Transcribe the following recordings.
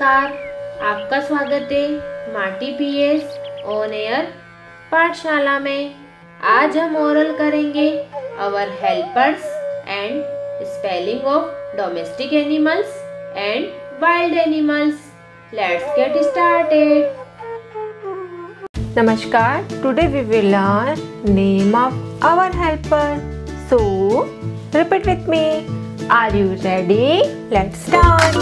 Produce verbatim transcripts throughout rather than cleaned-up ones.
नमस्कार, आपका स्वागत है माटी पीएस ऑन एयर पाठशाला में। आज हम ओरल करेंगे our helpers and spelling of domestic animals and wild animals. Let's get started. Namaskar. Today we will learn name of our helper. So repeat with me. Are you ready? Let's start.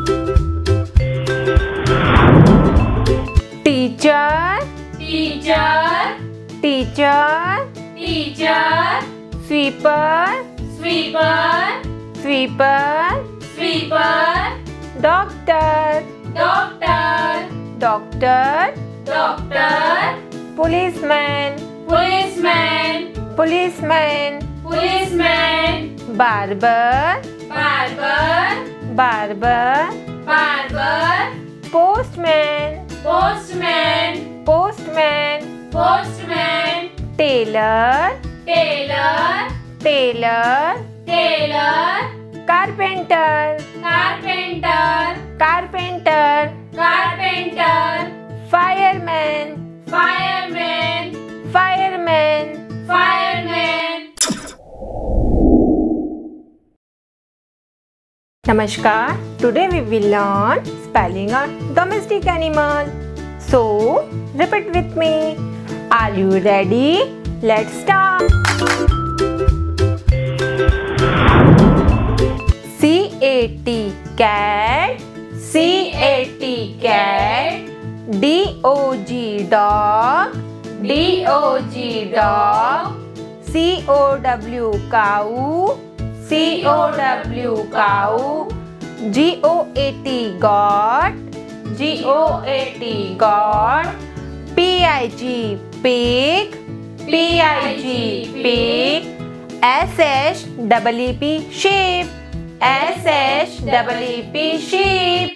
Teacher, Teacher, teacher, teacher, sweeper, sweeper, sweeper, sweeper, doctor, doctor, doctor, doctor, policeman, policeman, policeman, policeman, barber, barber, barber, barber, postman, postman, postman, postman, tailor, tailor, tailor, tailor, carpenter, carpenter, carpenter, carpenter, fireman, fireman, fireman. fireman. Namaskar. Today we will learn spelling of domestic animal. So repeat with me. Are you ready? Let's start. C A T cat, C A T cat, D O G dog, D O G dog, C O W cow, C O W cow, G O A T goat, G O A T goat, P I G pig, P I G pig, S H E E P sheep, S H E E P sheep.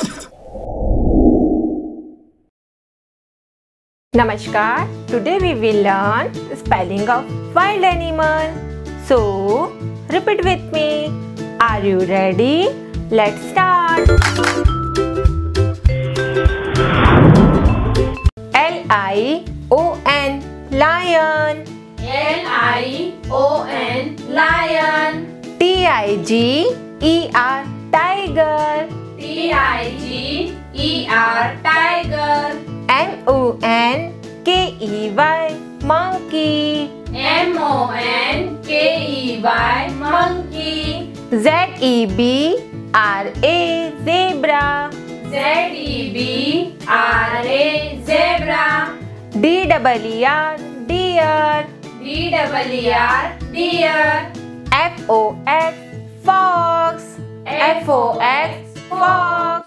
Namaskar. Today we will learn spelling of wild animal. So repeat with me. Are you ready? Let's start. L I O N lion, L I O N lion, T I G E R tiger, T I G E R tiger, M O N K E Y monkey, M O N K E Y monkey, Z E B R A zebra, Z E B R A zebra, D E E R deer, D E E R deer, F O X fox, F O X fox,